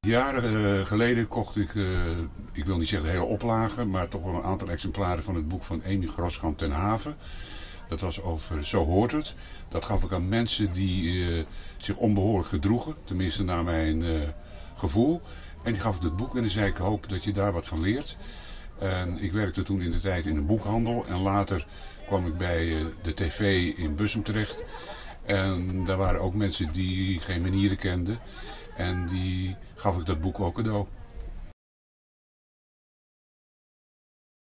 Jaren geleden kocht ik wil niet zeggen de hele oplage, maar toch wel een aantal exemplaren van het boek van Amy Groskamp ten Haven. Dat was over Zo hoort het. Dat gaf ik aan mensen die zich onbehoorlijk gedroegen, tenminste naar mijn gevoel. En die gaf ik het boek en dan zei ik hoop dat je daar wat van leert. En ik werkte toen in de tijd in een boekhandel en later kwam ik bij de tv in Bussum terecht. En daar waren ook mensen die geen manieren kenden. En die gaf ik dat boek ook cadeau.